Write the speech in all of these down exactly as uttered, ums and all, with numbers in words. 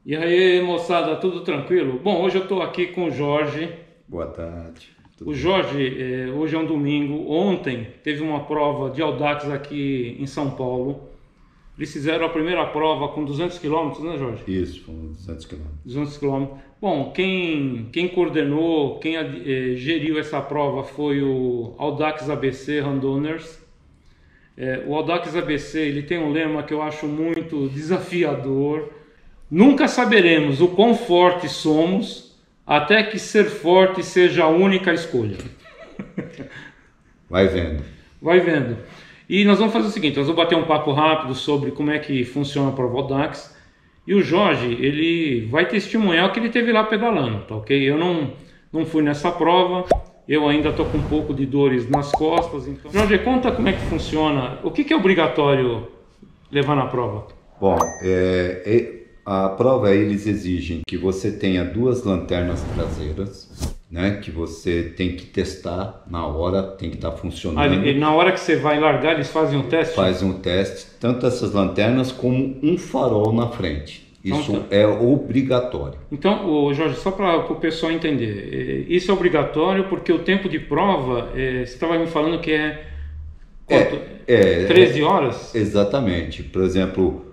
E aí, moçada, tudo tranquilo? Bom, hoje eu estou aqui com o Jorge. Boa tarde. Tudo O bem? Jorge, é, hoje é um domingo. Ontem teve uma prova de Audax aqui em São Paulo. Eles fizeram a primeira prova com duzentos quilômetros, né, Jorge? Isso, foram duzentos quilômetros. duzentos quilômetros. Bom, quem, quem coordenou, quem eh, geriu essa prova foi o Audax A B C Randowners. É, o Audax A B C ele tem um lema que eu acho muito desafiador. Nunca saberemos o quão fortes somos até que ser forte seja a única escolha. Vai vendo. Vai vendo. E nós vamos fazer o seguinte, nós vamos bater um papo rápido sobre como é que funciona a prova Audax. E o Jorge, ele vai testemunhar o que ele teve lá pedalando, tá ok? Eu não, não fui nessa prova, eu ainda estou com um pouco de dores nas costas. Então... Jorge, conta como é que funciona, o que, que é obrigatório levar na prova? Bom, é, é, a prova eles exigem que você tenha duas lanternas traseiras, né? Que você tem que testar na hora, tem que estar funcionando. Ah, e na hora que você vai largar, eles fazem um teste? Faz um teste, tanto essas lanternas como um farol na frente. Isso Então, tá. é obrigatório. Então, ô, Jorge, só para o pessoal entender, isso é obrigatório porque o tempo de prova, é, você estava me falando que é, quanto? É, é, treze horas? Exatamente. Por exemplo,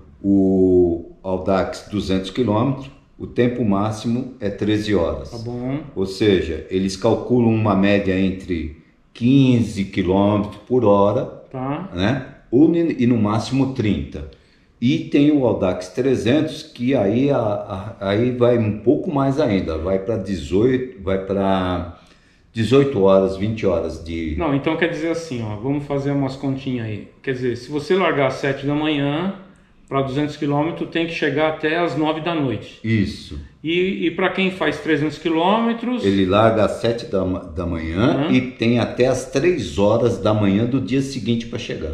o Audax duzentos quilômetros, o tempo máximo é treze horas. Tá bom. Ou seja, eles calculam uma média entre quinze quilômetros por hora, Tá. né? E no máximo trinta. E tem o Audax trezentos, que aí, a, a, aí vai um pouco mais ainda, vai para dezoito, vai para dezoito horas, vinte horas de... Não, então quer dizer assim, ó, vamos fazer umas continhas aí. Quer dizer, se você largar às sete da manhã para duzentos quilômetros, tem que chegar até às nove da noite. Isso. E, e para quem faz trezentos quilômetros... Ele larga às sete da, da manhã uhum. E tem até às três horas da manhã do dia seguinte para chegar.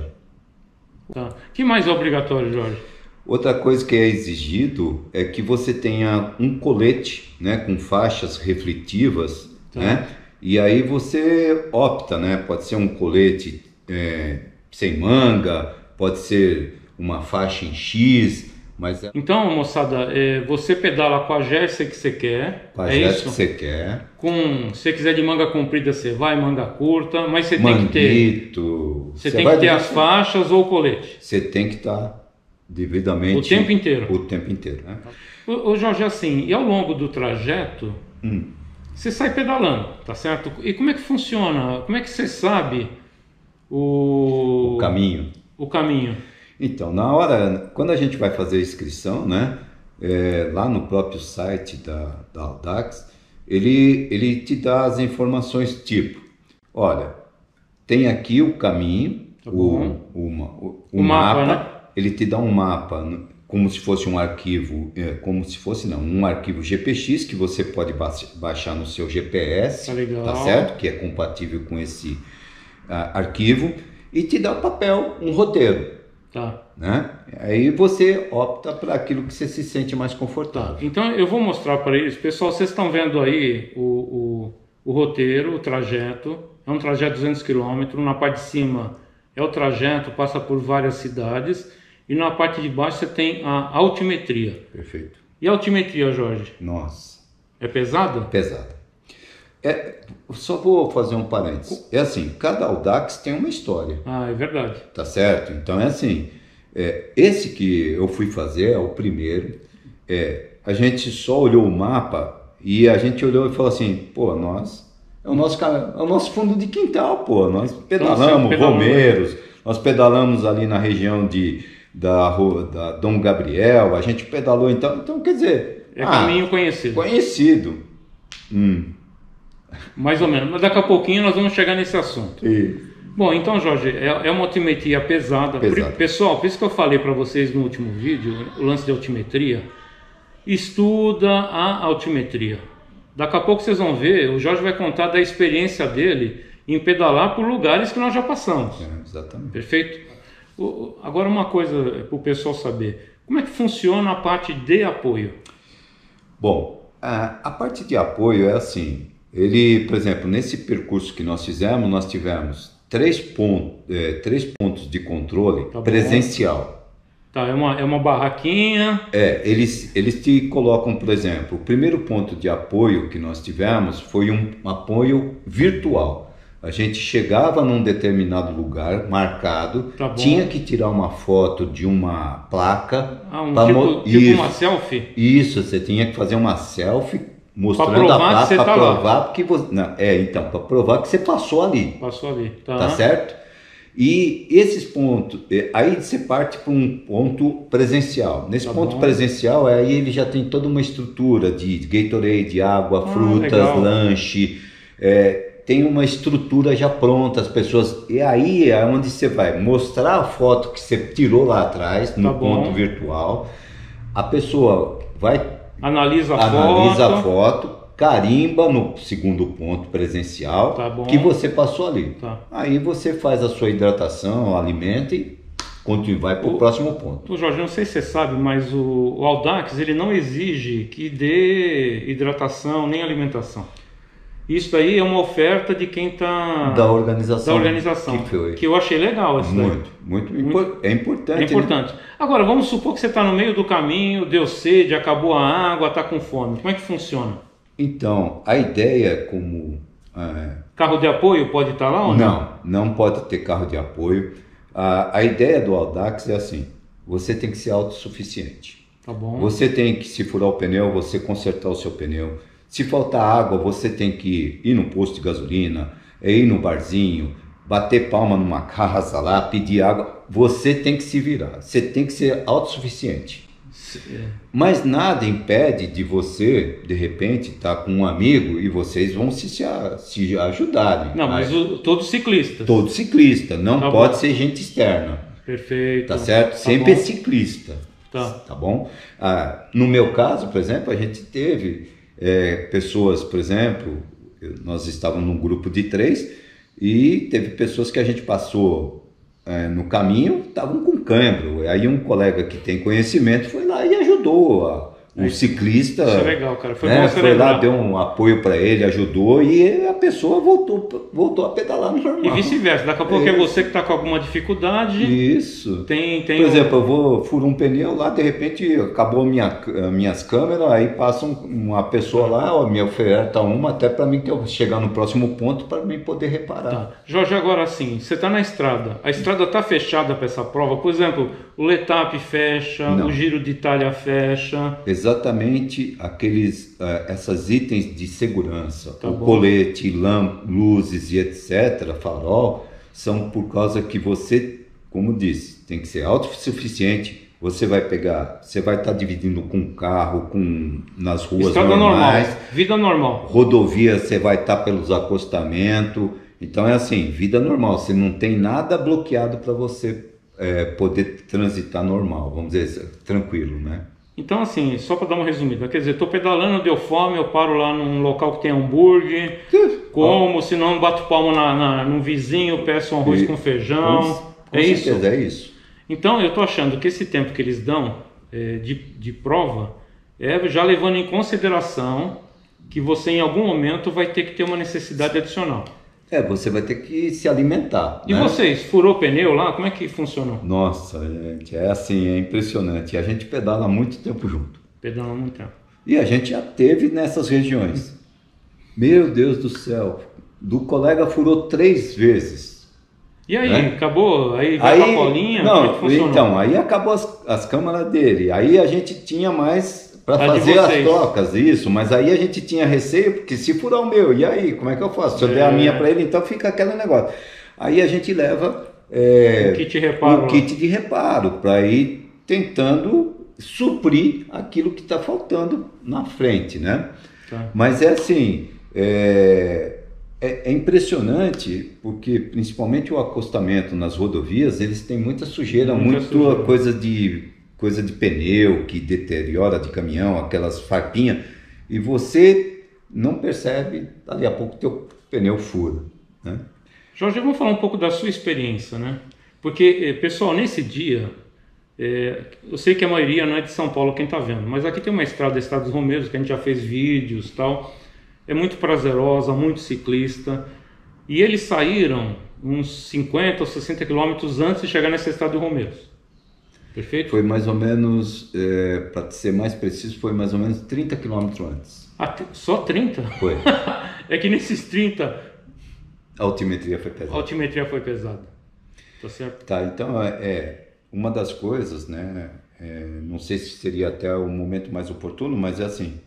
Tá. O que mais é obrigatório, Jorge? Outra coisa que é exigido é que você tenha um colete, né, com faixas refletivas, tá. Né? E aí você opta, né? Pode ser um colete é, sem manga, pode ser uma faixa em X, mas... Então, moçada, é, você pedala com a jersey que você quer, com a é jersey isso? que você quer. Com, se você quiser de manga comprida, você vai, manga curta, mas você Manguito, tem que ter... Você, você tem que ter as faixas ou o colete. Você tem que estar devidamente... O tempo inteiro. O tempo inteiro, né? Ô, ô Jorge, assim, e ao longo do trajeto, hum. você sai pedalando, tá certo? E como é que funciona? Como é que você sabe o... O caminho. O caminho. Então, na hora, quando a gente vai fazer a inscrição, né? É, lá no próprio site da, da Audax, ele, ele te dá as informações tipo, olha, tem aqui o caminho, tá o, o, o, o, mapa, mapa né? Ele te dá um mapa como se fosse um arquivo, é, como se fosse não, um arquivo G P X que você pode ba baixar no seu G P S, tá, legal. Tá certo? Que é compatível com esse uh, arquivo e te dá o papel, um roteiro. Tá. Né? Aí você opta para aquilo que você se sente mais confortável. Tá. Então eu vou mostrar para eles, pessoal, vocês estão vendo aí o, o, o roteiro, o trajeto, é um trajeto de duzentos quilômetros, na parte de cima é o trajeto, passa por várias cidades, e na parte de baixo você tem a altimetria. Perfeito. E a altimetria, Jorge? Nossa. É pesada? Pesada. É, só vou fazer um parênteses. É assim, cada Audax tem uma história. Ah, é verdade. Tá certo? Então é assim, é, esse que eu fui fazer é o primeiro. É, a gente só olhou o mapa e a gente olhou e falou assim, pô, nós, é o nosso, é o nosso fundo de quintal, pô. Nós pedalamos então, Romeiros, nós pedalamos ali na região de, da, rua, da Dom Gabriel, a gente pedalou então, então quer dizer... É ah, caminho conhecido. Conhecido. Hum. Mais ou menos, mas daqui a pouquinho nós vamos chegar nesse assunto. Isso. Bom, então Jorge, é, é uma altimetria pesada. pesada. Pessoal, por isso que eu falei para vocês no último vídeo, o lance de altimetria, estuda a altimetria. Daqui a pouco vocês vão ver, o Jorge vai contar da experiência dele em pedalar por lugares que nós já passamos. É, exatamente. Perfeito? O, agora uma coisa para o pessoal saber, como é que funciona a parte de apoio? Bom, a, a parte de apoio é assim... Ele, por exemplo, nesse percurso que nós fizemos, nós tivemos três pontos, é, três pontos de controle tá presencial. Tá, é uma, é uma barraquinha. É, eles, eles te colocam, por exemplo, o primeiro ponto de apoio que nós tivemos foi um apoio virtual. A gente chegava num determinado lugar marcado, Tá bom. tinha que tirar uma foto de uma placa. Ah, um pra tipo, mo- tipo isso, uma selfie? isso, você tinha que fazer uma selfie mostrando Pra provar a placa que você para tá lá. provar que você, não, é, então, para provar que você passou ali. Passou ali. Tá, Tá certo? E esses pontos, eh, aí você parte para um ponto presencial. Nesse Tá ponto bom. presencial, aí ele já tem toda uma estrutura de Gatorade, água, Ah, frutas, legal. lanche, eh, tem uma estrutura já pronta, as pessoas. E aí é onde você vai mostrar a foto que você tirou lá atrás, no Tá bom. ponto virtual. A pessoa vai, Analisa a analisa foto. a foto, carimba no segundo ponto presencial Tá bom. que você passou ali. Tá. Aí você faz a sua hidratação, alimenta e continua, vai para o O- próximo ponto. Ô, Jorge, não sei se você sabe, mas o, o Audax ele não exige que dê hidratação nem alimentação. Isso daí é uma oferta de quem está Da organização. da organização. Que foi. Que eu achei legal isso daí. Muito, muito, impor- é importante. É importante. Agora, vamos supor que você está no meio do caminho, deu sede, acabou a água, está com fome. Como é que funciona? Então, a ideia como... é, Carro de apoio pode estar lá ou não? não, não pode ter carro de apoio. A, a ideia do Audax é assim, você tem que ser autossuficiente. Tá bom. Você tem que, se furar o pneu, você consertar o seu pneu. Se faltar água, você tem que ir no posto de gasolina, ir no barzinho, bater palma numa casa lá, pedir água. Você tem que se virar, você tem que ser autossuficiente. Mas nada impede de você, de repente, estar com um amigo e vocês vão se, se, se ajudarem. Não, mas o, todos ciclistas. Todo ciclista, não Tá pode bom. ser gente externa. Perfeito. Tá certo? Tá Sempre é bom. ciclista. Tá. Tá bom? Ah, no meu caso, por exemplo, a gente teve é, pessoas, por exemplo, eu- nós estávamos num grupo de três e teve pessoas que a gente passou é, no caminho, estavam com cãibro. Aí um colega que tem conhecimento foi lá e ajudou a- o ciclista. Isso é legal, cara. Foi né, bom você foi lá, lembrar. deu um apoio para ele, ajudou e a pessoa voltou, voltou a pedalar normal. E vice-versa. Daqui a pouco é Isso. você que está com alguma dificuldade. Isso. Tem, tem Por um- exemplo, eu vou furo um pneu lá, de repente acabou minha, minhas câmeras, aí passa um- uma pessoa lá, ó, me oferta uma até para mim que eu chegar no próximo ponto para mim poder reparar. Tá. Jorge, agora assim, você está na estrada, a estrada está fechada para essa prova, por exemplo, o Letap fecha, Não. o Giro de Itália fecha, Exatamente aqueles, eh, essas itens de segurança, Tá o bom. colete, lã, luzes e etcétera, farol, são por causa que você, como disse, tem que ser autossuficiente. Você vai pegar, você vai estar dividindo com carro, com nas ruas estrada normais. normal, vida normal. Rodovia você vai estar pelos acostamentos, então é assim, vida normal, você não tem nada bloqueado para você é, poder transitar normal, vamos dizer, tranquilo, né? Então assim, só para dar uma resumida, quer dizer, estou pedalando, deu fome, eu paro lá num local que tem hambúrguer, como, se não bato palma na, na, num vizinho, peço um arroz E- com feijão, Com é certeza, isso? é isso. Então eu estou achando que esse tempo que eles dão é, de, de prova é já levando em consideração que você em algum momento vai ter que ter uma necessidade adicional. É, você vai ter que se alimentar, E né? vocês, furou o pneu lá? Como é que funcionou? Nossa, gente, é assim, é impressionante. A gente pedala há muito tempo junto. Pedalando muito tempo. E a gente já teve nessas regiões. Meu Deus do céu, do colega furou três vezes. E aí, Né? acabou? Aí vai pra colinha? Como é que não, funcionou? então, aí acabou as, as câmaras dele. Aí a gente tinha mais para A de fazer as vocês. trocas, isso. Mas aí a gente tinha receio, porque se furar o meu, e aí, como é que eu faço? Se eu É. der a minha para ele, então fica aquele negócio. Aí a gente leva é, O kit de reparo o lá. kit de reparo para ir tentando suprir aquilo que está faltando na frente, né? Tá. Mas é assim, é, é, é impressionante porque principalmente o acostamento nas rodovias, eles têm muita sujeira, Muita muita sujeira. coisa de coisa de pneu que deteriora de caminhão, aquelas farpinhas, e você não percebe, dali a pouco teu pneu fura, né? Jorge, vamos falar um pouco da sua experiência, né? Porque, eh, pessoal, nesse dia, eh, eu sei que a maioria não é de São Paulo quem está vendo, mas aqui tem uma estrada, a Estrada dos Romeiros, que a gente já fez vídeos e tal. É muito prazerosa, muito ciclista. E eles saíram uns cinquenta ou sessenta quilômetros antes de chegar nessa Estrada dos Romeiros. Perfeito? Foi mais ou menos, é, para ser mais preciso, foi mais ou menos trinta quilômetros antes. Ah, só trinta? Foi. É que nesses trinta... A altimetria foi pesada. A altimetria foi pesada. Tá certo? Tá, então, é, uma das coisas, né, é, não sei se seria até o momento mais oportuno, mas é assim,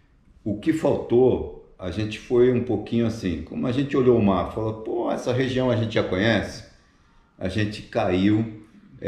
o que faltou, a gente foi um pouquinho assim, como a gente olhou o mapa, falou, pô, essa região a gente já conhece, a gente caiu,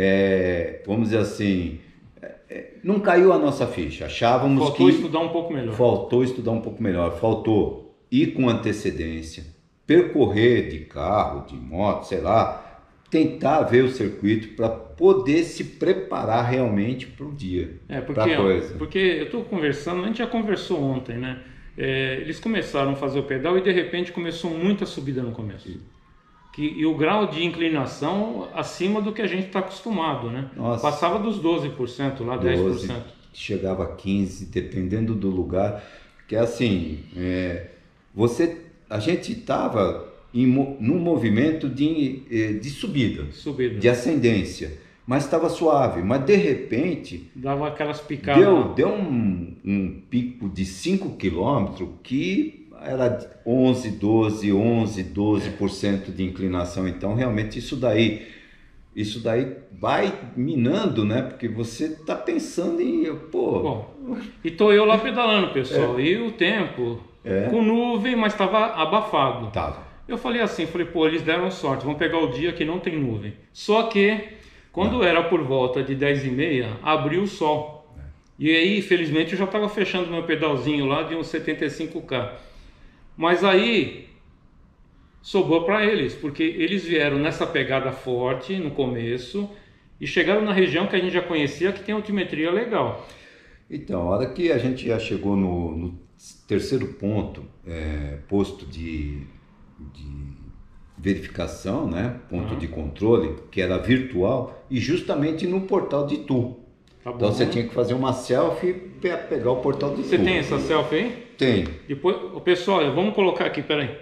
é, vamos dizer assim, é, não caiu a nossa ficha, achávamos faltou que... Faltou estudar um pouco melhor. Faltou estudar um pouco melhor, faltou ir com antecedência, percorrer de carro, de moto, sei lá, tentar ver o circuito para poder se preparar realmente para o dia, é, para a coisa. Porque eu estou conversando, a gente já conversou ontem, né? É, eles começaram a fazer o pedal e de repente começou muita subida no começo. Que, e o grau de inclinação acima do que a gente está acostumado, né? Nossa. Passava dos doze por cento lá, dez por cento. Chegava a quinze por cento, dependendo do lugar. Que é assim, é, você, a gente estava num movimento de, de subida, subida, de ascendência, mas estava suave. Mas de repente... Dava aquelas picadas. Deu, deu um, um pico de cinco quilômetros que... era onze, doze, onze, doze por cento de inclinação. Então, realmente, isso daí, isso daí vai minando, né? Porque você está pensando em, pô... Bom, e tô eu lá pedalando, pessoal. É. E o tempo, é. com nuvem, mas estava abafado. Tava. Eu falei assim, falei, pô, eles deram sorte, vão pegar o dia que não tem nuvem. Só que, quando não. era por volta de dez e meia, abriu o sol. É. E aí, infelizmente, eu já estava fechando meu pedalzinho lá de uns setenta e cinco quilometros. Mas aí sobrou para eles, porque eles vieram nessa pegada forte no começo e chegaram na região que a gente já conhecia, que tem altimetria legal. Então, a hora que a gente já chegou no, no terceiro ponto, é, posto de, de verificação, né? Ponto uhum. de controle, que era virtual, e justamente no portal de Itu. Tá então você tinha que fazer uma selfie para pegar o portal de Itu. Você tem essa selfie aí? Tem. Depois, pessoal, vamos colocar aqui, peraí.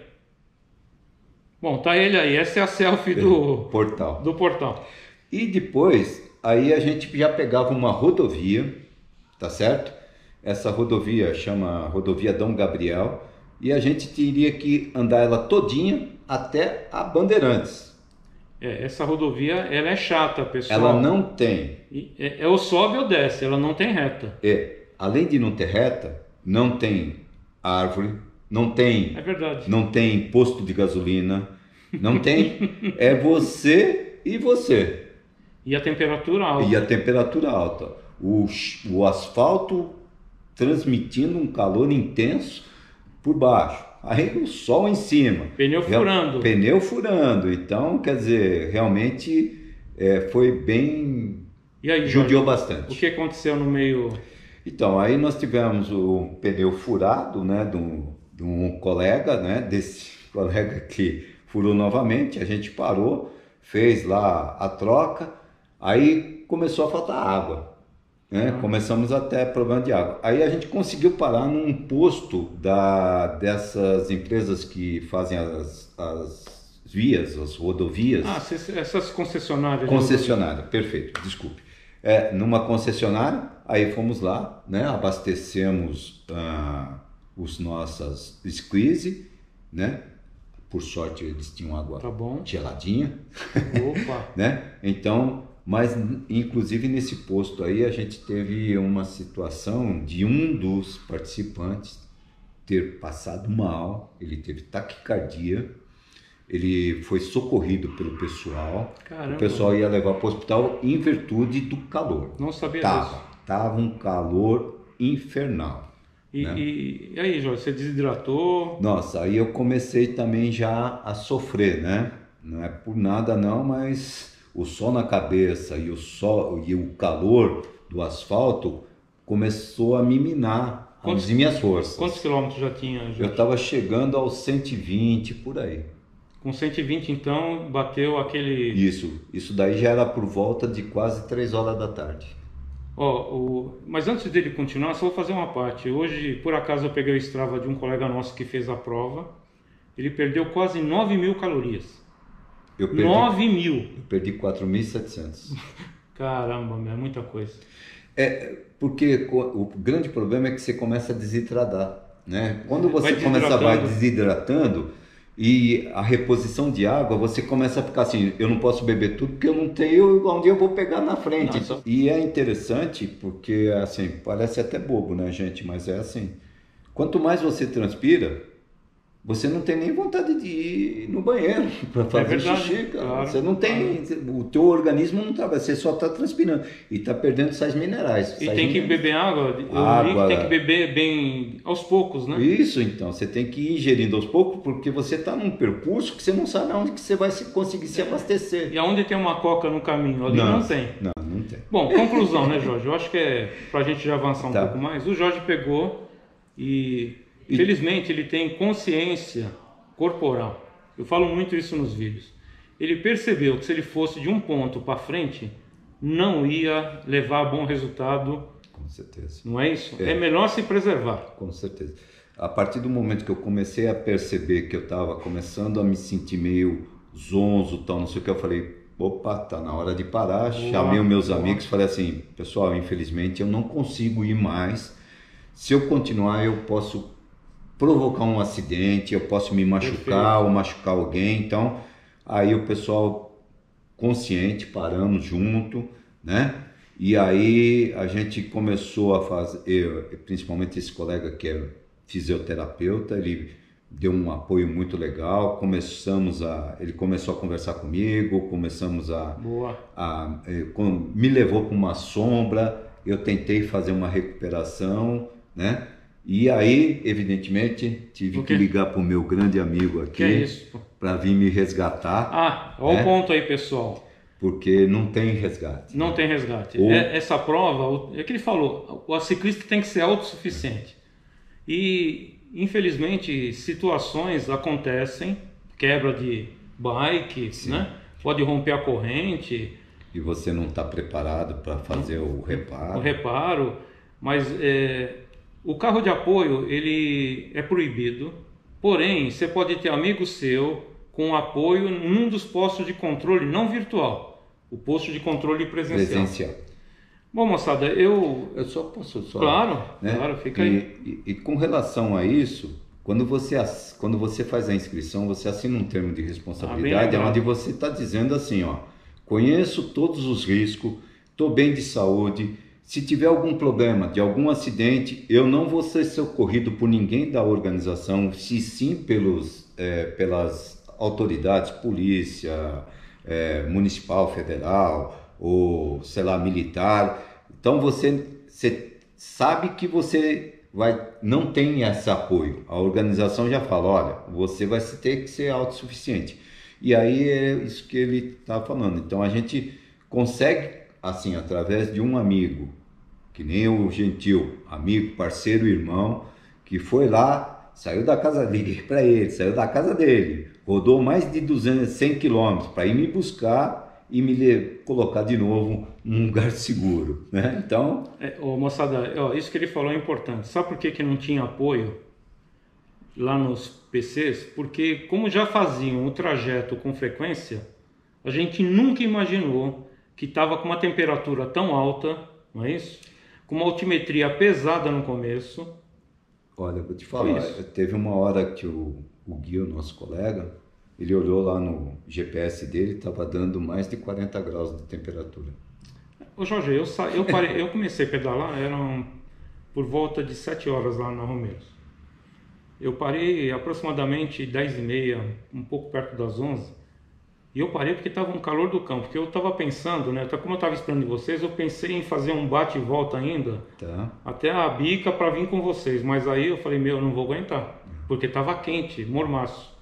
Bom, tá ele aí, essa é a selfie do portal. do portal. E depois, aí a gente já pegava uma rodovia, tá certo? Essa rodovia chama Rodovia Dom Gabriel, e a gente teria que andar ela todinha até a Bandeirantes. É, essa rodovia, ela é chata, pessoal. Ela não tem. É, é ou sobe ou desce, ela não tem reta. É, além de não ter reta, não tem árvore, não tem, é verdade. Não tem posto de gasolina, não tem, é você e você. E a temperatura alta. E a temperatura alta. O, o asfalto transmitindo um calor intenso por baixo. Aí o sol em cima. Pneu furando. Pneu furando. Então, quer dizer, realmente é, foi bem... E aí, judiou Jorge, bastante. O que aconteceu no meio... Então, aí nós tivemos o pneu furado, né, de um, de um colega, né, desse colega que furou novamente, a gente parou, fez lá a troca, aí começou a faltar água, né, ah. começamos até problema de água. Aí a gente conseguiu parar num posto da, dessas empresas que fazem as, as vias, as rodovias. Ah, essas concessionárias. Concessionária, perfeito, desculpe. É, numa concessionária, aí fomos lá, né, abastecemos ah, os nossas squeeze, né, por sorte eles tinham água tá bom. geladinha, Opa. né, então, mas inclusive nesse posto aí a gente teve uma situação de um dos participantes ter passado mal, ele teve taquicardia, ele foi socorrido pelo pessoal. Caramba. O pessoal ia levar para o hospital em virtude do calor. Não sabia tava, disso. Tava um calor infernal. E, né? e, e aí, Jorge, você desidratou? Nossa, aí eu comecei também já a sofrer, né? Não é por nada não, mas o sol na cabeça e o sol e o calor do asfalto começou a me minar quantos, as minhas forças. Quantos quilômetros já tinha, Jorge? Eu estava chegando aos cento e vinte por aí. Com cento e vinte, então, bateu aquele... Isso, isso daí já era por volta de quase três horas da tarde. Ó, o... Mas antes dele continuar, só vou fazer uma parte. Hoje, por acaso, eu peguei o Strava de um colega nosso que fez a prova. Ele perdeu quase nove mil calorias. Eu perdi, nove mil! Eu perdi quatro mil e setecentos. Caramba, é muita coisa. É, porque o grande problema é que você começa a desidradar, né? Quando você Vai começa a vai desidratando. desidratando e a reposição de água, você começa a ficar assim, eu não posso beber tudo porque eu não tenho onde eu vou pegar na frente. Nossa. E é interessante porque, assim, parece até bobo, né, gente? Mas é assim, quanto mais você transpira, você não tem nem vontade de ir no banheiro para É fazer verdade, xixi, cara. claro, Você não tem, o teu organismo não trabalha, você só está transpirando e está perdendo sais minerais. E sais tem que minerais. beber água. Eu li que Água. tem que beber bem aos poucos, né? Isso, então, você tem que ir ingerindo aos poucos porque você está num percurso que você não sabe onde que você vai se- conseguir se abastecer. E aonde tem uma coca no caminho? Ali não, tem. Não, não tem. Bom, conclusão, né, Jorge? Eu acho que é pra gente já avançar um Tá. pouco mais. O Jorge pegou e, felizmente, ele tem consciência corporal. Eu falo muito isso nos vídeos. Ele percebeu que se ele fosse de um ponto para frente, não ia levar a bom resultado. Com certeza. Não é isso? É. É melhor se preservar. Com certeza. A partir do momento que eu comecei a perceber que eu estava começando a me sentir meio zonzo, tal, não sei o que, eu falei, opa, tá na hora de parar. Boa, Chamei os meus boa. amigos, falei assim, pessoal, infelizmente eu não consigo ir mais. Se eu continuar, eu posso provocar um acidente, eu posso me machucar Perfeito. ou machucar alguém. Então, aí o pessoal consciente, paramos junto, né? E aí a gente começou a fazer, eu, principalmente esse colega que é fisioterapeuta, ele deu um apoio muito legal, começamos a, ele começou a conversar comigo, começamos a, Boa. a eh, com- me levou para uma sombra, eu tentei fazer uma recuperação, né? E aí, evidentemente, tive O quê? que ligar para o meu grande amigo Que é aqui isso? para vir me resgatar, Ah, olha É. o ponto aí, pessoal. porque não tem resgate. Não tem resgate. Ou- É- essa prova, o- é que ele falou, o ciclista tem que ser autossuficiente. E, infelizmente, situações acontecem, quebra de bike, né? Pode romper a corrente, E você não está preparado para fazer o reparo. o reparo, mas é, o carro de apoio ele é proibido, porém você pode ter amigo seu com apoio num dos postos de controle não virtual, o posto de controle presencial. presencial. Bom, moçada, eu... Eu só posso só. Claro, né? claro, fica e, aí. E, e com relação a isso, quando você, ass- quando você faz a inscrição, você assina um termo de Ah, responsabilidade, bem legal. onde você está dizendo assim, ó, conheço todos os riscos, estou bem de saúde, se tiver algum problema de algum acidente, eu não vou ser socorrido por ninguém da organização, se sim pelos, eh, pelas autoridades, polícia, eh, municipal, federal, ou sei lá, militar. Então você, você sabe que você vai, não tem esse apoio. A organização já fala, olha, você vai ter que ser autossuficiente. E aí é isso que ele está falando. Então a gente consegue, assim, através de um amigo, que nem o Gentil, amigo, parceiro, irmão, que foi lá, saiu da casa dele, para ele, saiu da casa dele, rodou mais de duzentos, cem quilômetros para ir me buscar e me le- colocar de novo num lugar seguro, né? Então, É, ô, moçada, ó, isso que ele falou é importante. Sabe por que, que não tinha apoio lá nos P Cs? Porque como já faziam o trajeto com frequência, a gente nunca imaginou que estava com uma temperatura tão alta, não é isso? Com uma altimetria pesada no começo. olha, eu vou te falar, Isso. teve uma hora que o, o Gui, o nosso colega, ele olhou lá no G P S dele, estava dando mais de quarenta graus de temperatura. Ô Jorge, eu, sa... eu, parei... eu comecei a pedalar, eram por volta de sete horas lá na Romeiros. Eu parei aproximadamente dez e meia, um pouco perto das onze. E eu parei porque estava um calor do cão, porque eu estava pensando, né? Como eu estava esperando de vocês, eu pensei em fazer um bate e volta ainda, Tá? até a bica para vir com vocês. Mas aí eu falei, meu, eu não vou aguentar, porque estava quente, mormaço.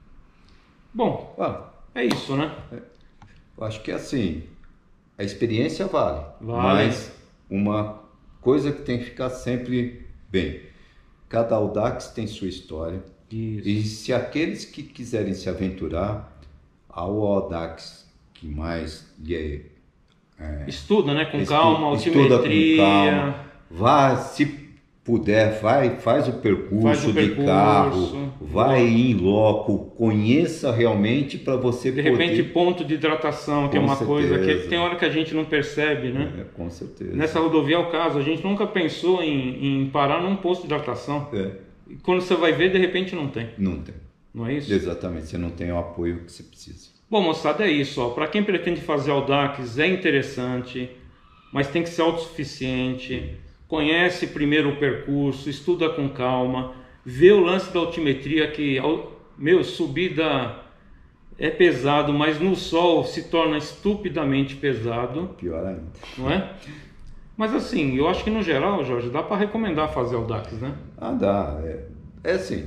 Bom, Ah, é isso, né? eu acho que assim, a experiência vale, Vale. mas uma coisa que tem que ficar sempre bem. Cada Audax tem sua história. Isso. E se aqueles que quiserem se aventurar ao Audax que mais lhe Estuda, né? Com estu- calma, estuda com altimetria. calma, vá, se puder, vai, faz o percurso, faz o de percurso, carro, vai em loco, conheça realmente para você de poder... repente ponto de hidratação, que Com é uma certeza. coisa que tem hora que a gente não percebe, né? É, com certeza. Nessa rodovia é o caso, a gente nunca pensou em, em parar num posto de hidratação. É. E quando você vai ver, de repente não tem. Não tem. Não é isso? Exatamente, você não tem o apoio que você precisa. Bom, moçada, é isso. Para quem pretende fazer Audax é interessante, mas tem que ser autossuficiente. Conhece primeiro o percurso, estuda com calma, vê o lance da altimetria que, meu, subida é pesado, mas no sol se torna estupidamente pesado. Pior ainda. Não é? Mas assim, eu acho que no geral, Jorge, dá para recomendar fazer Audax, né? Ah, dá. É, é assim,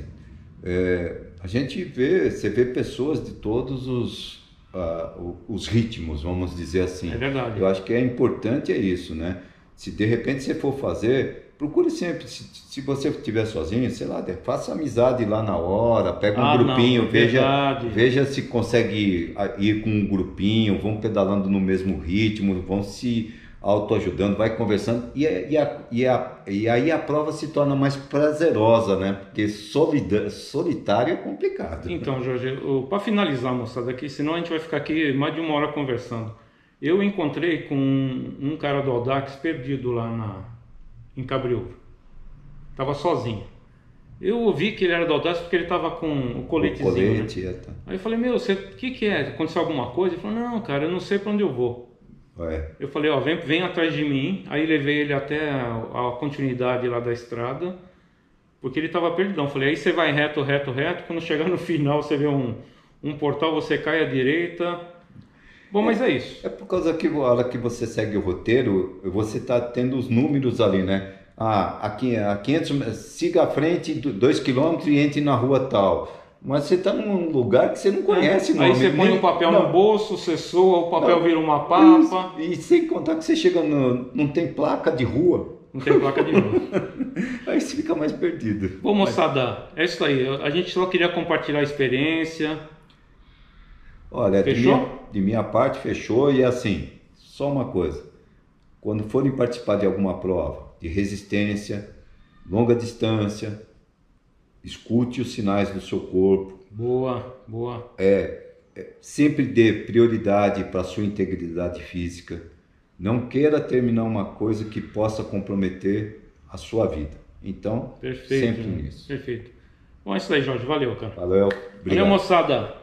é, a gente vê, você vê pessoas de todos os, uh, os ritmos, vamos dizer assim. É verdade. Eu acho que é importante é isso, né? Se de repente você for fazer, procure sempre, se, se você estiver sozinho, sei lá, faça amizade lá na hora, pega um Ah, grupinho, não, veja, verdade. veja se consegue ir com um grupinho, vão pedalando no mesmo ritmo, vão se autoajudando, vai conversando, e, e, a, e, a, e aí a prova se torna mais prazerosa, né? Porque solida, solitário é complicado. Então, Jorge, para finalizar, moçada, aqui, senão a gente vai ficar aqui mais de uma hora conversando. Eu encontrei com um, um cara do Audax perdido lá na, em Cabriúva. Estava sozinho. Eu ouvi que ele era do Audax porque ele estava com o coletezinho. O colete, né? É, tá. Aí eu falei, meu, o que, que é? Aconteceu alguma coisa? Ele falou, não, cara, eu não sei para onde eu vou. É. Eu falei, ó, vem, vem atrás de mim. Aí levei ele até a, a continuidade lá da estrada, porque ele estava perdidão. Eu falei, aí você vai reto, reto, reto. Quando chegar no final, você vê um, um portal, você cai à direita. Bom, mas é isso. É por causa que a hora que você segue o roteiro, você está tendo os números ali, né? Ah, aqui, a quinhentos, siga à frente dois quilômetros e entre na rua tal. Mas você está num lugar que você não conhece. É. Aí você põe o um papel não. no bolso, você soa, o papel não. vira uma papa. E, e sem contar que você chega no... não tem placa de rua. Não tem placa de rua. Aí você fica mais perdido. Bom, moçada, é isso aí. A gente só queria compartilhar a experiência. Olha, fechou? De minha, de minha parte fechou, e assim, só uma coisa, quando forem participar de alguma prova de resistência, longa distância, escute os sinais do seu corpo. Boa, boa. É, é, sempre dê prioridade para a sua integridade física, não queira terminar uma coisa que possa comprometer a sua vida, então, perfeito, sempre nisso. Perfeito. Bom, é isso aí, Jorge, valeu, cara. Valeu, obrigado. Valeu, moçada.